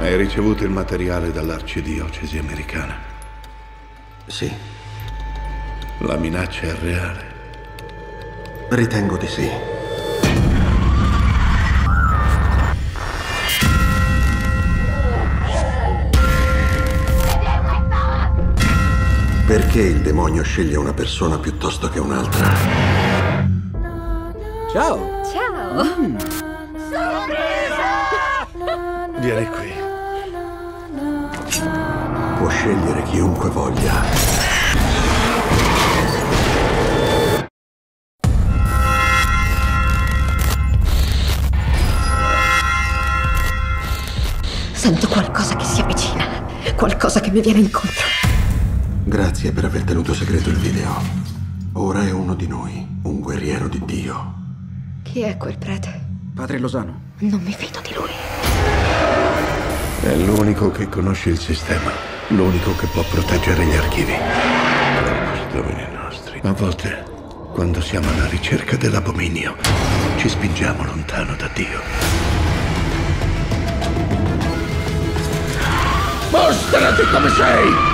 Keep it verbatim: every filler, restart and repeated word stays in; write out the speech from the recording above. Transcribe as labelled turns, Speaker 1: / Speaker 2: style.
Speaker 1: Hai ricevuto il materiale dall'arcidiocesi americana?
Speaker 2: Sì.
Speaker 1: La minaccia è reale?
Speaker 2: Ritengo di sì. Perché il demonio sceglie una persona piuttosto che un'altra?
Speaker 3: Ciao!
Speaker 4: Ciao! Mm.
Speaker 1: Vieni qui.
Speaker 2: Può scegliere chiunque voglia.
Speaker 4: Sento qualcosa che si avvicina, qualcosa che mi viene incontro.
Speaker 2: Grazie per aver tenuto segreto il video. Ora è uno di noi, un guerriero di Dio.
Speaker 4: Chi è quel prete?
Speaker 3: Padre Losano.
Speaker 4: Non mi fido di lui.
Speaker 1: È l'unico che conosce il sistema, l'unico che può proteggere gli archivi. Corpus Domini nostri. A volte, quando siamo alla ricerca dell'abominio, ci spingiamo lontano da Dio. Mostrati come sei!